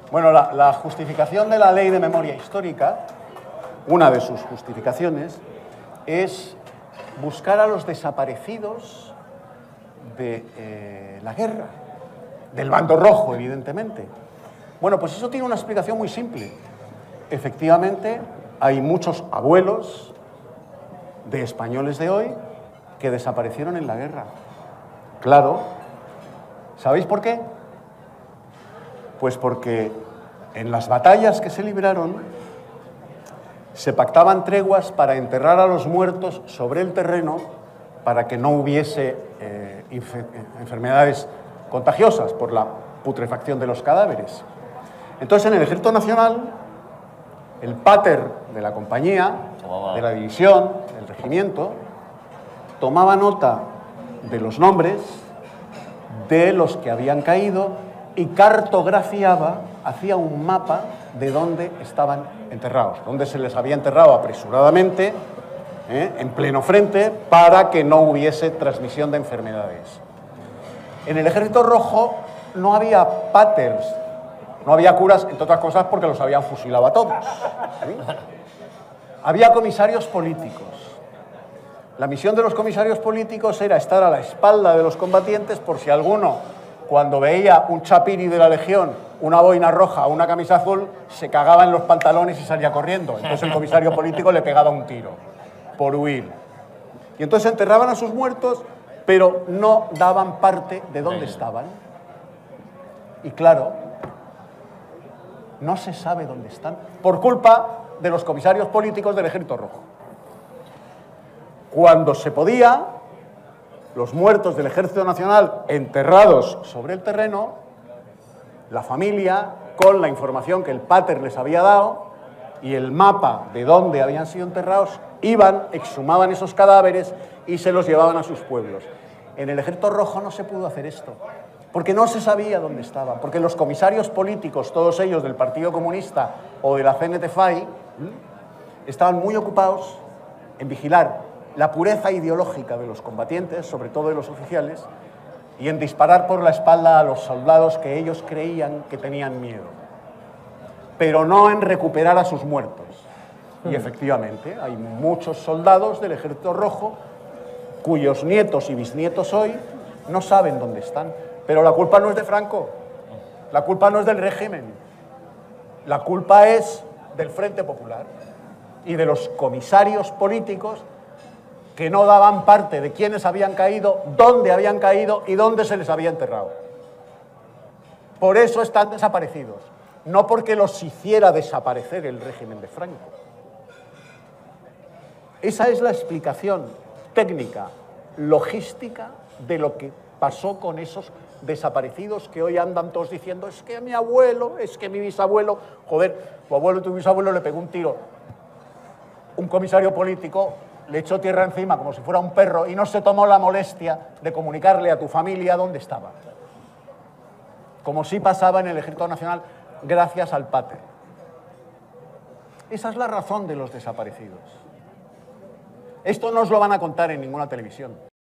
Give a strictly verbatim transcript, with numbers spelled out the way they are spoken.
Bueno, la, la justificación de la Ley de Memoria Histórica, una de sus justificaciones, es buscar a los desaparecidos de eh, la guerra, del bando rojo, evidentemente. Bueno, pues eso tiene una explicación muy simple. Efectivamente, hay muchos abuelos de españoles de hoy que desaparecieron en la guerra. Claro. ¿Sabéis por qué? Pues porque en las batallas que se libraron se pactaban treguas para enterrar a los muertos sobre el terreno para que no hubiese eh, enfermedades contagiosas por la putrefacción de los cadáveres. Entonces, en el Ejército Nacional, el pater de la compañía, de la división, del regimiento, tomaba nota de los nombres de los que habían caído y cartografiaba, hacía un mapa de dónde estaban enterrados, dónde se les había enterrado apresuradamente, ¿eh? en pleno frente, para que no hubiese transmisión de enfermedades. En el Ejército Rojo no había paters, no había curas, entre otras cosas porque los habían fusilado a todos. ¿Sí? Había comisarios políticos. La misión de los comisarios políticos era estar a la espalda de los combatientes por si alguno, cuando veía un chapiri de la Legión, una boina roja o una camisa azul, se cagaba en los pantalones y salía corriendo. Entonces el comisario político le pegaba un tiro por huir. Y entonces enterraban a sus muertos, pero no daban parte de dónde estaban. Y claro, no se sabe dónde están, por culpa de los comisarios políticos del Ejército Rojo. Cuando se podía, los muertos del Ejército Nacional enterrados sobre el terreno, la familia, con la información que el pater les había dado y el mapa de dónde habían sido enterrados, iban, exhumaban esos cadáveres y se los llevaban a sus pueblos. En el Ejército Rojo no se pudo hacer esto, porque no se sabía dónde estaban, porque los comisarios políticos, todos ellos del Partido Comunista o de la C N T F A I, estaban muy ocupados en vigilar la pureza ideológica de los combatientes, sobre todo de los oficiales, y en disparar por la espalda a los soldados que ellos creían que tenían miedo, pero no en recuperar a sus muertos. Y efectivamente, hay muchos soldados del Ejército Rojo cuyos nietos y bisnietos hoy no saben dónde están. Pero la culpa no es de Franco, la culpa no es del régimen, la culpa es del Frente Popular y de los comisarios políticos que no daban parte de quiénes habían caído, dónde habían caído y dónde se les había enterrado. Por eso están desaparecidos, no porque los hiciera desaparecer el régimen de Franco. Esa es la explicación técnica, logística de lo que pasó con esos desaparecidos que hoy andan todos diciendo es que mi abuelo, es que mi bisabuelo, joder, tu abuelo y tu bisabuelo le pegó un tiro, un comisario político le echó tierra encima como si fuera un perro y no se tomó la molestia de comunicarle a tu familia dónde estaba. Como sí pasaba en el Ejército Nacional gracias al pater. Esa es la razón de los desaparecidos. Esto no os lo van a contar en ninguna televisión.